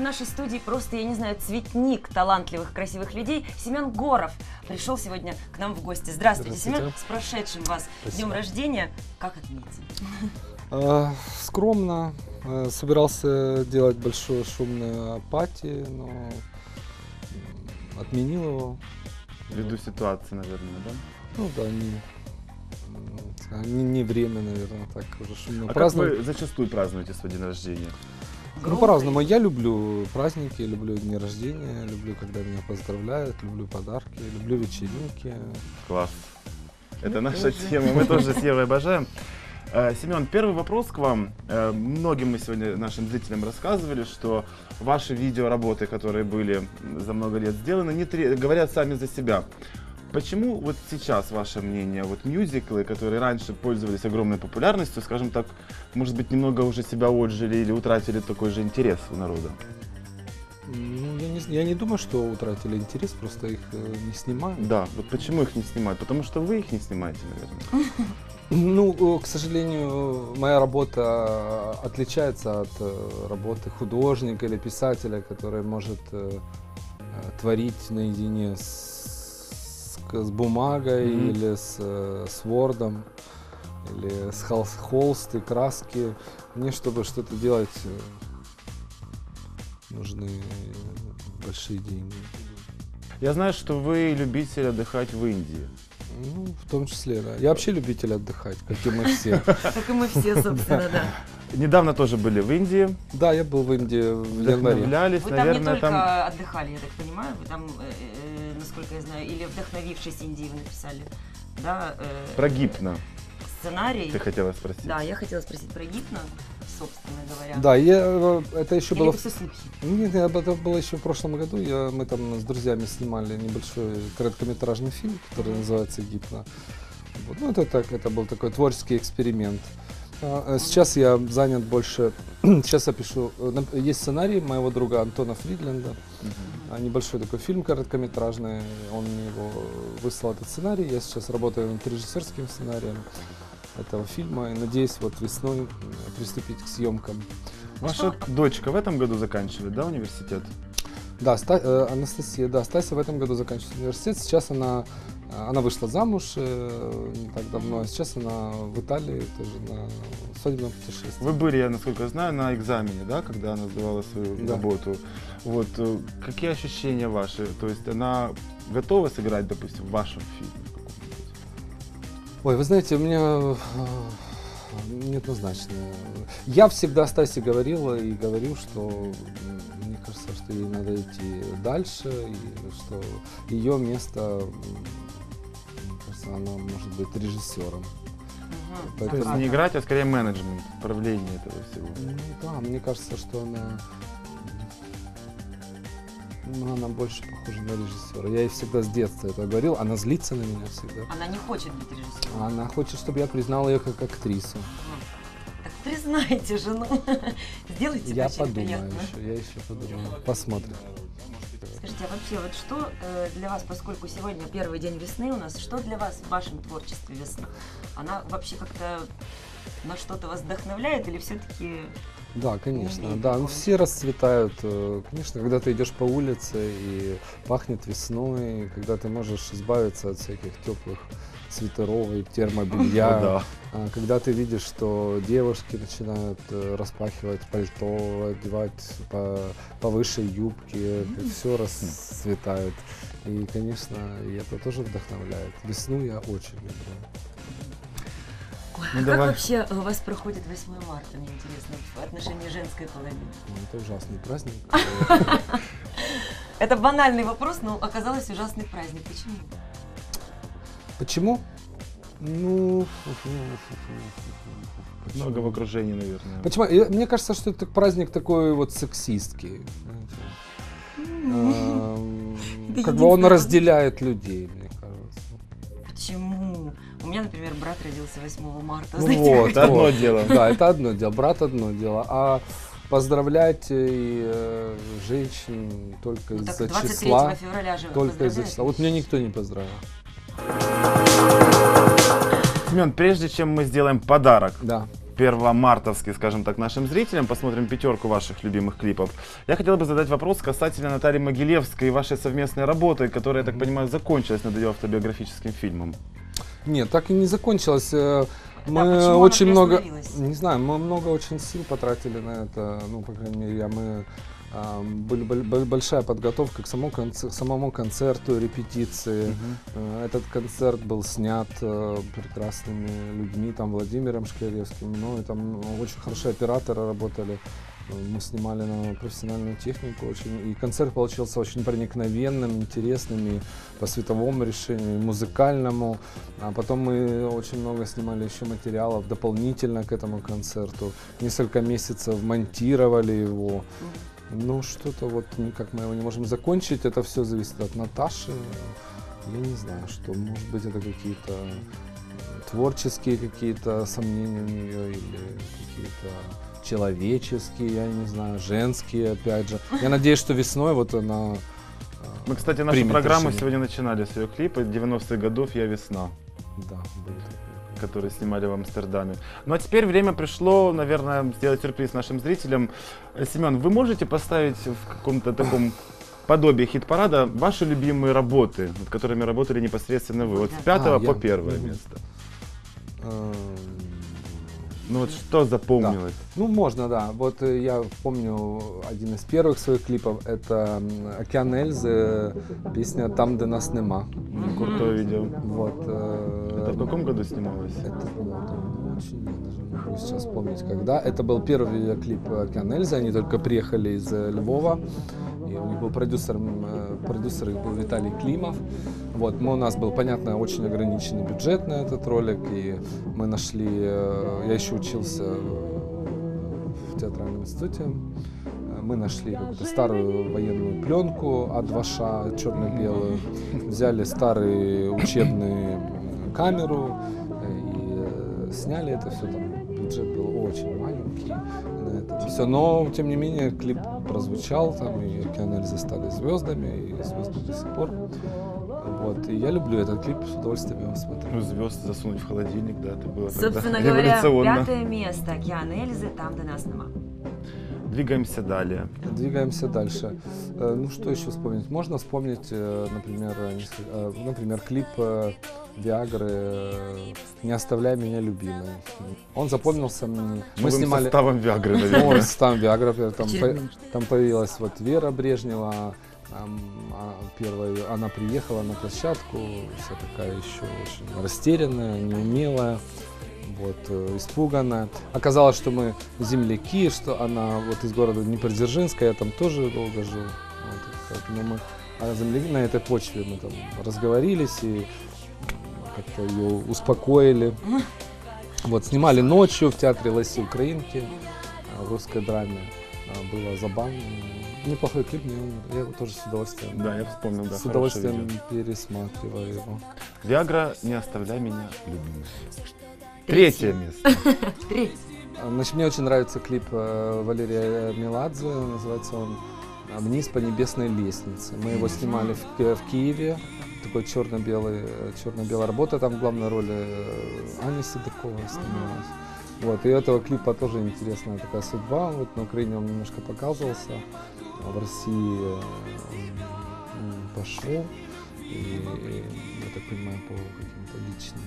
нашей студии просто, я не знаю, цветник талантливых, красивых людей. Семен Горов пришел сегодня к нам в гости. Здравствуйте, Семен, с прошедшим вас днем рождения. Как отметить? Скромно. Собирался делать большое шумное пати, но отменил его. Ввиду ситуации, наверное, да? Ну да, не время, наверное, так уже шумно. А как вы зачастую празднуете свой день рождения? Ну, по-разному. Я люблю праздники, люблю дни рождения, люблю, когда меня поздравляют, люблю подарки, люблю вечеринки. Класс. Это наша тема, мы тоже с Евой обожаем. Семен, первый вопрос к вам. Многим мы сегодня нашим зрителям рассказывали, что ваши видеоработы, которые были за много лет сделаны, говорят сами за себя. Почему вот сейчас ваше мнение, вот мюзиклы, которые раньше пользовались огромной популярностью, скажем так, может быть, немного уже себя отжили или утратили такой же интерес у народа? Ну, я не думаю, что утратили интерес, просто их не снимают. Да, вот почему их не снимают? Потому что вы их не снимаете, наверное. Ну, к сожалению, моя работа отличается от работы художника или писателя, который может творить наедине с бумагой или с вордом, или с холсты, краски. Мне, чтобы что-то делать, нужны большие деньги. Я знаю, что вы любитель отдыхать в Индии. Ну, в том числе, да. Я вообще любитель отдыхать, как и мы все. Как и мы все, собственно, да. Недавно тоже были в Индии. Да, я был в Индии в январе. Вы там не только отдыхали, я так понимаю, вы там, насколько я знаю, или вдохновившись Индией, вы написали, да? Про Гипно. Сценарий. Ты хотела спросить? Да, я хотела спросить про Гипно, собственно говоря. Да, это еще было... Это все слухи? Нет, это было еще в прошлом году. Мы там с друзьями снимали небольшой короткометражный фильм, который называется «Гипно». Вот. Ну, это был такой творческий эксперимент. Сейчас я занят больше... Сейчас я пишу... Есть сценарий моего друга Антона Фридленда. Небольшой такой фильм короткометражный. Он мне его выслал, этот сценарий. Я сейчас работаю над режиссерским сценарием этого фильма и надеюсь вот весной приступить к съемкам. Ваша дочка в этом году заканчивает, да, университет? Да, Анастасия, да, Стася в этом году заканчивает университет. Сейчас она вышла замуж не так давно, а сейчас она в Италии тоже на свадебном путешествии. Вы были, я насколько знаю, на экзамене, да, когда она сдавала свою работу. Вот, какие ощущения ваши? То есть она готова сыграть, допустим, в вашем фильме? Ой, вы знаете, у меня неоднозначно. Я всегда Стасе говорила и говорю, что мне кажется, что ей надо идти дальше, и что ее место, мне кажется, она может быть режиссером. То есть не играть, а скорее менеджмент, управление этого всего. Ну, да, мне кажется, что она больше похожа на режиссера. Я ей всегда с детства это говорил. Она злится на меня всегда. Она не хочет быть режиссером. Она хочет, чтобы я признал ее как актрису. Так признайте жену. Сделайте я очень подумаю приятно. еще, я еще подумаю. Посмотрим. Скажите, а вообще вот что для вас, поскольку сегодня первый день весны у нас, что для вас в вашем творчестве весна? Она вообще как-то на что-то вас вдохновляет или все-таки... Да, конечно, да, все расцветают. Конечно, когда ты идешь по улице и пахнет весной, когда ты можешь избавиться от всяких теплых свитеров и термобелья, когда ты видишь, что девушки начинают распахивать пальто, одевать повыше юбки, все расцветает. И, конечно, это тоже вдохновляет. Весну я очень люблю. Ой, как вообще у вас проходит 8 марта, мне интересно, в отношении женской половины? Это ужасный праздник. Это банальный вопрос, но оказалось ужасный праздник. Почему? Почему? Ну... Много в окружении, наверное. Почему? Мне кажется, что это праздник такой вот сексистский. Как бы он разделяет людей, мне кажется. Почему? У меня, например, брат родился 8 марта. Ну вот, это одно дело. Да, это одно дело. Брат одно дело. А поздравлять женщин только из-за числа. 23 февраля же только из-за числа. Вот меня никто не поздравил. Семен, прежде чем мы сделаем подарок первомартовский, скажем так, нашим зрителям. Посмотрим пятерку ваших любимых клипов. Я хотел бы задать вопрос касательно Натальи Могилевской и вашей совместной работы, которая, я так понимаю, закончилась над ее автобиографическим фильмом. Нет, так и не закончилось. Мы почему очень она много, приостановилась? не знаю, мы много очень сил потратили на это, ну, по крайней мере, большая подготовка к самому концерту, репетиции. Этот концерт был снят прекрасными людьми, там Владимиром Шкляревским, ну и там очень хорошие операторы работали. Мы снимали на профессиональную технику очень, и концерт получился очень проникновенным, интересным и по световому решению, и музыкальному. А потом мы очень много снимали еще материалов дополнительно к этому концерту. Несколько месяцев монтировали его. Ну, что-то вот никак мы его не можем закончить. Это все зависит от Наташи. Я не знаю, что, может быть, это какие-то творческие какие-то сомнения у нее или какие-то человеческие, я не знаю, женские, опять же. Я надеюсь, что весной вот она Мы, кстати, нашу примет программу решение. сегодня начинали с ее клипа 90-х годов «Я весна», Да, будет такое. который снимали в Амстердаме. Ну а теперь время пришло, наверное, сделать сюрприз нашим зрителям. Семен, вы можете поставить в каком-то таком подобии хит-парада ваши любимые работы, над которыми работали непосредственно вы, вот с 5 по 1 место? Ну вот что запомнилось? Ну, можно, да. Вот я помню один из первых своих клипов, это «Океан Эльзы», песня «Там, где нас нема». Крутое видео. Вот, Это в каком году снималось? это было давно очень, я даже не могу сейчас вспомнить, когда. Это был первый видеоклип «Океан Эльзы», они только приехали из Львова, и у них был продюсер их был Виталий Климов. Вот, у нас был, понятно, очень ограниченный бюджет на этот ролик, и мы нашли, я еще учился в театральном институте, мы нашли какую-то старую военную пленку А2Ш, черно-белую, взяли старую учебную камеру и сняли это все, там бюджет был очень маленький на это все, но тем не менее клип прозвучал, там и «Океан Эльзы» стали звездами, и звезды до сих пор. Вот, и я люблю этот клип, с удовольствием его смотрю. Ну, звезд засунуть в холодильник, да, это было Собственно тогда говоря, революционно. 5 место «Океан Эльзы», «Там, где нас нема». Двигаемся далее. Двигаемся дальше. Ну, что еще вспомнить? Можно вспомнить, например, клип Виагры «Не оставляй меня, любимый». Он запомнился мне. Мы снимали составом Виагры, наверное. новым составом Виагры. Там появилась вот Вера Брежнева. Первая, она приехала на площадку, вся такая еще очень растерянная, неумелая. Вот, испуганная. Оказалось, что мы земляки, что она вот из города Днепродзержинска, я там тоже долго жил. Вот, но мы земляки, на этой почве мы там разговорились и как-то ее успокоили. Вот, снимали ночью в театре Лоси Украинки в русской драме. Было забавно. Неплохой клип, я его тоже с удовольствием. Да, я вспомнил, да. С удовольствием пересматриваю его. Виагра, «Не оставляй меня, любимый». Третье место. Значит, мне очень нравится клип Валерия Меладзе, называется он «Вниз по небесной лестнице». Мы его снимали в Киеве, такой черно-белая работа, там в главной роли Аня Седокова снималась. Вот, и у этого клипа тоже интересная такая судьба, вот на Украине он немножко показывался, а в России он пошел, и я так понимаю, по каким-то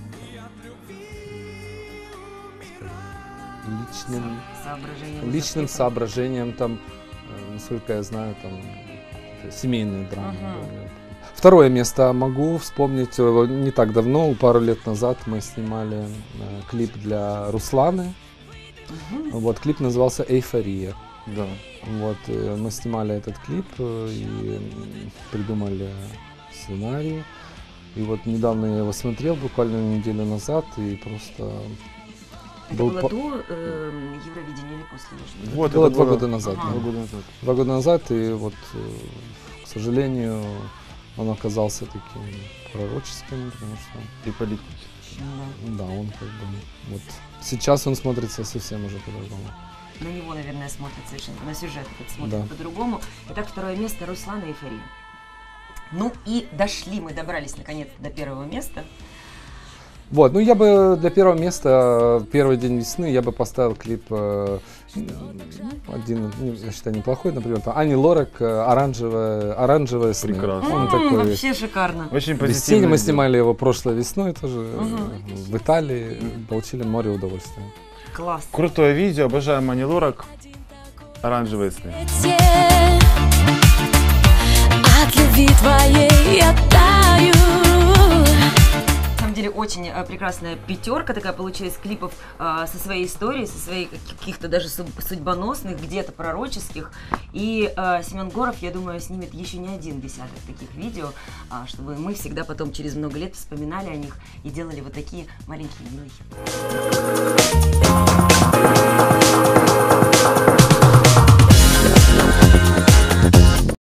личным соображениям, там, насколько я знаю, там семейные драмы. Второе место могу вспомнить. Не так давно, пару лет назад, мы снимали клип для Русланы. Вот, клип назывался «Эйфория». Да. Вот, мы снимали этот клип и придумали сценарий. И вот недавно я его смотрел, буквально неделю назад, и просто... Это было до Евровидения или после? Вот, было 2 года назад. Ага. 2 года назад. 2 года назад, и вот, к сожалению, он оказался таким пророческим, потому что... И политическим. Да, он как бы... Вот. Сейчас он смотрится совсем уже по-другому. На него, наверное, смотрят совершенно, на сюжет этот смотрят Да. по-другому. Итак, второе место «Руслана, «Эйфория». Ну и добрались наконец до первого места. Вот, ну я бы для первого места, первый день весны, я бы поставил клип один, я считаю, неплохой, например, там Ани Лорак «Оранжевая сны». Прекрасно. Он такой Вообще шикарно. Очень весенний, позитивный мы видео. снимали его прошлой весной тоже в Италии, получили море удовольствия. Класс. Крутое видео, обожаем Ани Лорак. Оранжевые сны. От любви твоей я таю. На самом деле очень прекрасная пятерка такая получилась клипов со своей историей, со своей каких-то даже судьбоносных, где-то пророческих. И Семен Горов, я думаю, снимет еще не один десяток таких видео, чтобы мы всегда потом через много лет вспоминали о них и делали вот такие маленькие милые хиты.